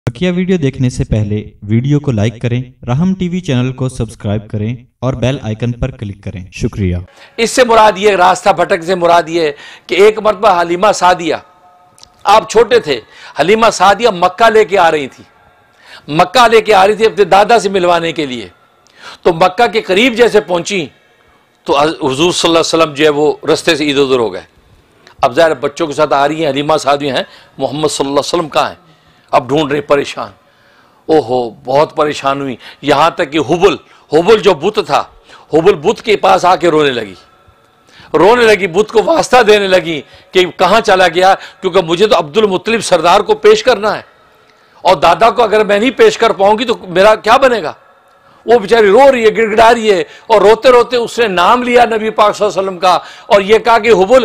बकिया video देखने से पहले वीडियो को लाइक करें, राहम टीवी चैनल को सब्सक्राइब करें और बेल आइकन पर क्लिक करें। शुक्रिया। इससे मुराद ये, रास्ता भटक से मुराद ये कि एक मरतबा हलीमा सादिया, आप छोटे थे, हलीमा सादिया मक्का लेके आ रही थी, मक्का लेके आ रही थी अपने दादा से मिलवाने के लिए। तो मक्का के करीब जैसे पहुंची तो हुजूर सल्लल्लाहु अलैहि वसल्लम जो है वो रास्ते से इधर उधर हो गए। अब ज़ाहिर बच्चों के साथ आ रही हैं, हलीमा सादिया हैं, मोहम्मद सल्लल्लाहु अलैहि वसल्लम कहाँ हैं, अब ढूंढ रहे, परेशान। ओहो, बहुत परेशान हुई, यहाँ तक कि हुबल जो बुत था, हुबल बुत के पास आके रोने लगी, बुत को वास्ता देने लगी कि कहाँ चला गया, क्योंकि मुझे तो अब्दुल मुत्तलिब सरदार को पेश करना है और दादा को अगर मैं नहीं पेश कर पाऊंगी तो मेरा क्या बनेगा। वो बेचारी रो रही है, गिड़गिड़ा रही है, और रोते रोते उसने नाम लिया नबी पाक सल्लल्लाहु अलैहि वसल्लम का और ये कहा कि हुबल,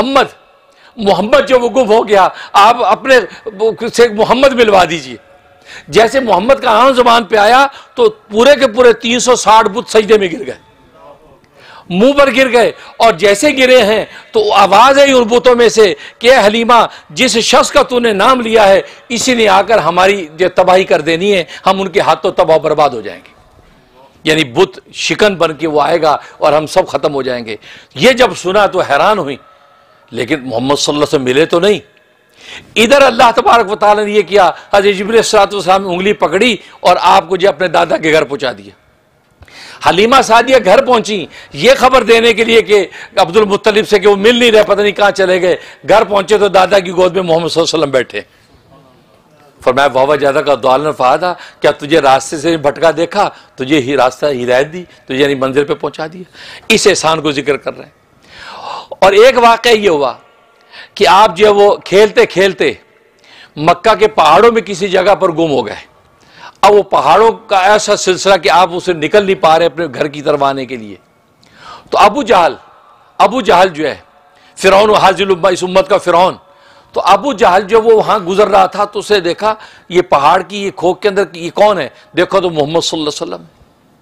मोहम्मद जो वो गुम हो गया, आप अपने से मोहम्मद मिलवा दीजिए। जैसे मोहम्मद का नाम जुबान पे आया तो पूरे के पूरे 360 बुत सजदे में गिर गए, मुंह पर गिर गए, और जैसे गिरे हैं तो आवाज आई उन बुतों में से कि हलीमा, जिस शख्स का तूने नाम लिया है इसी ने आकर हमारी जो तबाही कर देनी है, हम उनके हाथों तबाह बर्बाद हो जाएंगे। यानी बुत शिकन बन के वो आएगा और हम सब खत्म हो जाएंगे। ये जब सुना तो हैरान हुई, लेकिन मोहम्मद सल्लल्लाहु अलैहि वसल्लम मिले तो नहीं। इधर अल्लाह तबारक व तआला ने यह किया, हज़रत जिब्रील अलैहिस्सलाम ने उंगली पकड़ी और आपको जो अपने दादा के घर पहुंचा दिया। हलीमा सादिया घर पहुंची ये खबर देने के लिए कि अब्दुल मुत्तलिब से कि वो मिल नहीं रहे, पता नहीं कहां चले गए। घर पहुंचे तो दादा की गोद में मोहम्मद सल्लल्लाहु अलैहि वसल्लम बैठे। फरमाया, वावा ज्यादा का दुआलन फ़ादा, क्या तुझे रास्ते से भटका देखा, तुझे ही रास्ता हिदायत दी, तुझे यानी मंजिल पे पहुंचा दिया। इस एहसान को जिक्र कर रहे हैं। और एक वाक़या ये हुआ कि आप जो वो खेलते खेलते मक्का के पहाड़ों में किसी जगह पर गुम हो गए। अब वो पहाड़ों का ऐसा सिलसिला कि आप उसे निकल नहीं पा रहे अपने घर की तरफ आने के लिए। तो अबू जहल जो है फिरौन हाजिल उम्मा, इस उम्मत का फिरौन, तो अबू जहल जो वो वहां गुजर रहा था तो उसे देखा ये पहाड़ की ये खोख के अंदर ये कौन है, देखो तो मोहम्मद सल्लल्लाहु अलैहि वसल्लम।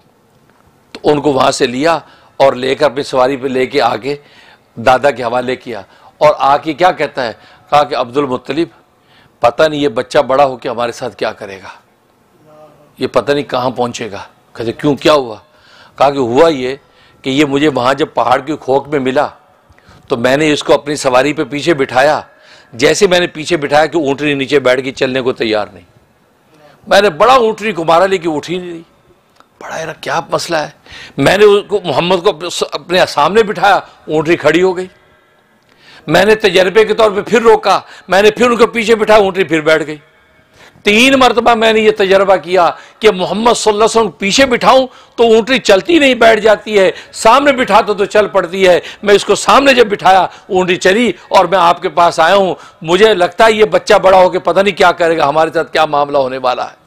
तो उनको वहां से लिया और लेकर अपनी सवारी पे लेके आके दादा के हवाले किया और आके क्या कहता है, कहा कि अब्दुल मुत्तलिब, पता नहीं ये बच्चा बड़ा होकर हमारे साथ क्या करेगा, ये पता नहीं कहाँ पहुंचेगा। कहते क्यों, क्या हुआ? कहा कि हुआ ये कि ये मुझे वहां जब पहाड़ की खोख में मिला तो मैंने इसको अपनी सवारी पे पीछे बिठाया। जैसे मैंने पीछे बिठाया कि ऊँटनी नीचे बैठ के चलने को तैयार नहीं। मैंने बड़ा ऊँटनी को मारा लेकिन उठ ही नहीं रही। बड़ा यार क्या मसला है। मैंने उसको मोहम्मद को अपने सामने बिठाया, ऊँटनी खड़ी हो गई। मैंने तजर्बे के तौर पे फिर रोका, मैंने फिर उनको पीछे बिठाया, ऊँटनी फिर बैठ गई। 3 मरतबा मैंने ये तजर्बा किया कि मोहम्मद सल्लल्लाहु अलैहि वसल्लम पीछे बिठाऊं तो ऊँटनी चलती नहीं, बैठ जाती है, सामने बिठाता तो चल पड़ती है। मैं इसको सामने जब बिठाया ऊँटनी चली और मैं आपके पास आया हूं। मुझे लगता है ये बच्चा बड़ा होकर पता नहीं क्या करेगा, हमारे साथ क्या मामला होने वाला है।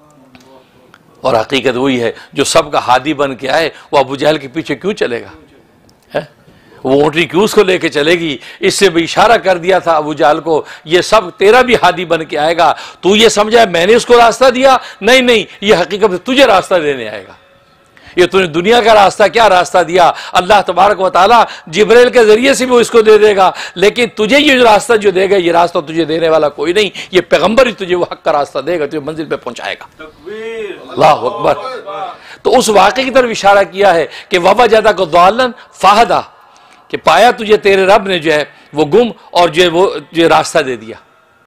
और हकीकत वही है, जो सबका हादी बन के आए वो अबू जहल के पीछे क्यों चलेगा, है? वो ऊँटनी क्यों उसको लेके चलेगी? इससे भी इशारा कर दिया था अबू जहल को, ये सब तेरा भी हादी बन के आएगा। तू ये समझा मैंने उसको रास्ता दिया, नहीं, ये हकीकत तुझे रास्ता देने आएगा। ये तूने दुनिया का रास्ता क्या रास्ता दिया, अल्लाह तबारक व तआला जिब्रील के जरिए से भी इसको दे देगा, लेकिन तुझे ये रास्ता जो देगा, ये रास्ता तुझे देने वाला कोई नहीं, ये पैगंबर ही तुझे वो हक का रास्ता देगा, तुझे मंजिल पे पहुंचाएगा। अल्लाहु अकबर। तो उस वाक़े की तरफ इशारा किया है कि ववजदा को दालन फ़हदा, कि पाया तुझे तेरे रब ने जो है वो गुम और जो है वो जो रास्ता दे दिया।